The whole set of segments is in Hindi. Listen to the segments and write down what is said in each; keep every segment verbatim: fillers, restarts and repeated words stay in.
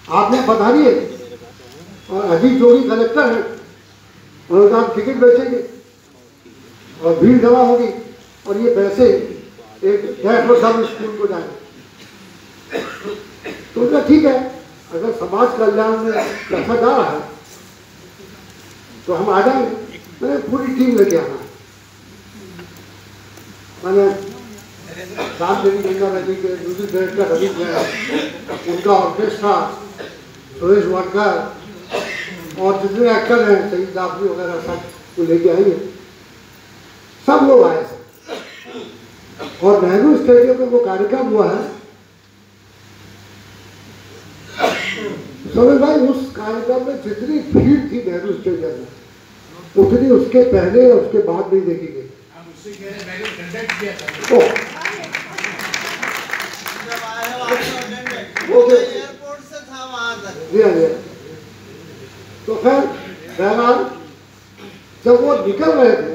आपने बता दिए और अजीत जोगी कलेक्टर है, उन्होंने कहा टिकट बेचेंगे और भीड़ जमा होगी और ये पैसे एक डैश सब स्कूल को जाएंगे। तो उनका ठीक है, अगर समाज कल्याण में पैसा जा रहा है तो हम आ जाएंगे। मैंने पूरी टीम लेके आना है। मैंने राम देवी गंगा नदी के म्यूजिक डायरेक्टर रवि जैन, उनका ऑर्केस्ट्रा, सुरेश वाडकर और जितने एक्टर हैं शहीद जाफरी वगैरह सब को लेके आएंगे। सब लोग आए और नेहरू स्टेडियम में वो कार्यक्रम हुआ है। समझ भाई, उस कार्यक्रम में जितनी भीड़ थी नेहरू स्टेडियम में उतनी उसके पहले और उसके बाद नहीं देखी गई। एयरपोर्ट से था वहां तक। तो फिर बहरहाल जब वो निकल रहे थे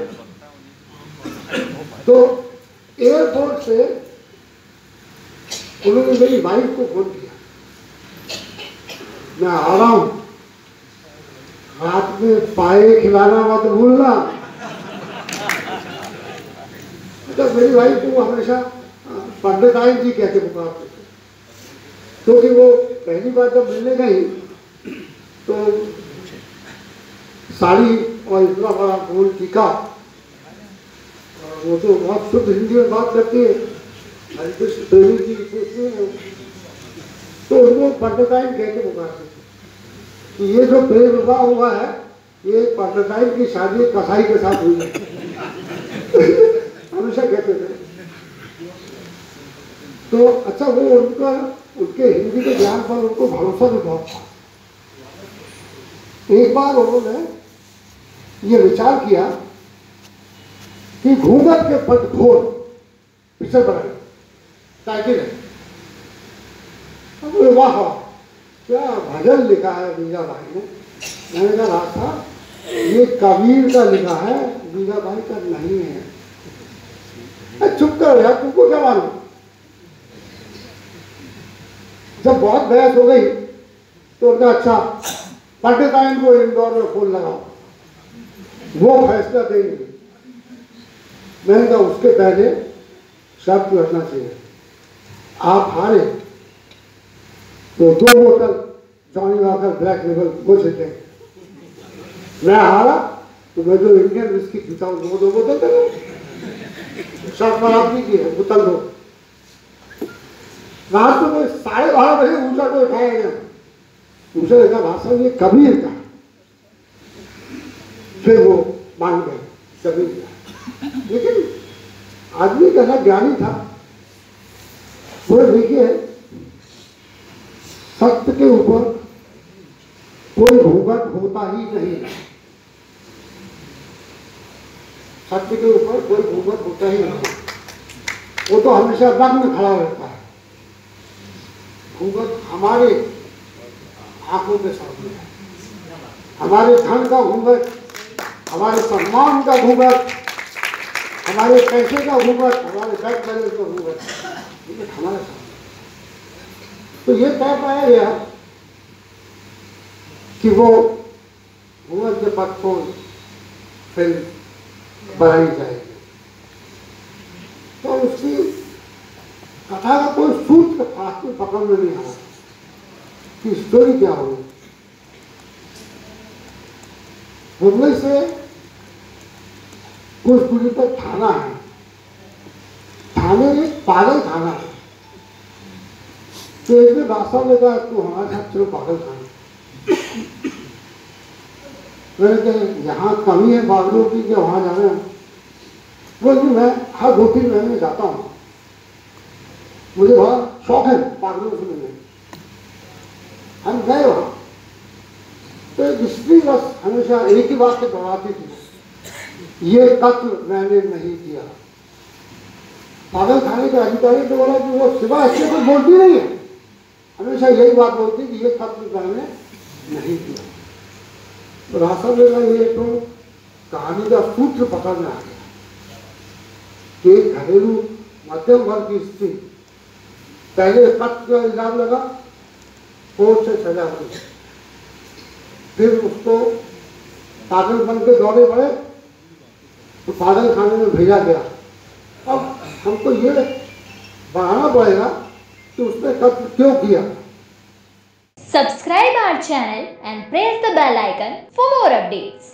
तो एयरपोर्ट से उन्होंने मेरी वाइफ को फोन किया, मैं आ रहा हूं, रात में पाए खिलाना मत भूलना। तो मेरी वाइफ को हमेशा पंडिताइन जी कहते पुकारते थे, क्योंकि वो पहली बार जब मिलने गई तो साड़ी और इतना बड़ा गोल टीका, वो तो बहुत शुद्ध हिंदी में बात करती है, हरिकृष्ण प्रेमी जी तो उनको पंडिताइन कहते पुकारते थे कि ये जो प्रेम विवाह हुआ है ये पंडिताइन की शादी कसाई के साथ हुई है। हमेशा कहते थे। तो अच्छा, वो उनका उनके हिंदी के ज्ञान पर उनको भरोसा भी बहुत था। एक बार उन्होंने ये विचार किया कि घूंघट के पट खोल पिक्चर बनाए, टाइटल है। अब वाह क्या भजन लिखा है मीराबाई ने। मैंने कहा रास्ता ये कबीर का लिखा है, मीराबाई का नहीं है। चुप करो यार, तुमको क्या मालूम। जब बहुत बहस हो गई तो उनका अच्छा पंडिताइन को इंदौर में फूल लगाओ, वो फैसला देंगे। मैंने कहा उसके पहले शर्त करना चाहिए, आप हारे तो दो बोतल जॉनी वॉकर ब्लैक लेबल वो देते, मैं हारा तो मैं जो इंडियन विस्की पीता हूँ वो दो बोतल दे। शर्त पर आप की है, बोतल दो। रात को कोई साढ़े बारह बजे ऊंचा को उठाया गया, दूसरे देखा भाषण ये कबीर का। फिर वो मान गए कबीर का। लेकिन आदमी कैसा ज्ञानी था, वो देखिए सत्य के ऊपर कोई घूंघट होता ही नहीं, सत्य के ऊपर कोई घूंघट होता ही नहीं, वो तो हमेशा नग्न खड़ा रहता है। घूंघट हमारे आंखों के सामने है, हमारे धन का घूंघट, हमारे सम्मान का घूंघट, हमारे पैसे का घूंघट, हमारे बैंक बैलेंस का घूंघट, हमारे सामने। तो ये तय पाया गया कि वो घूंघट के पद को फिल्म बनाई जाएगी। तो उसकी कथा का कोई सूत्र फास्ट में पकड़ में नहीं आया कि स्टोरी क्या होगी। मुंबई से कुछ दूरी पर थाना है, थाने एक पागल थाना है। तो एक रास्ता लगा तो हमारे साथ चलो पागल थाना। मैंने कहा यहाँ कमी है पागलों की कि वहां जाना है। बोले मैं हर दो तीन महीने जाता हूँ, मुझे बहुत शौक है पागलों से मिलने। हम गए वहां तो स्त्री बस हमेशा एक ही बात से दोहराती थी, ये कत्ल मैंने नहीं किया। पागल खाने के अधिकारी तो बोला कि वो सिवा इससे कोई बोलती नहीं है, हमेशा यही बात बोलती कि ये कत्ल मैंने नहीं किया। तो रास्ता मेरा ये तो कहानी का सूत्र पकड़ना आ गया कि घरेलू मध्यम वर्ग की स्त्री पहले कत्ल का इल्जाम लगा, कोर्ट से सजा हुई। फिर उसको पागल बन के दौड़े पड़े तो पागल खाने में भेजा गया। अब हमको ये बढ़ाना पड़ेगा कि उसने कत्ल क्यों किया। Subscribe our channel and press the bell icon for more updates.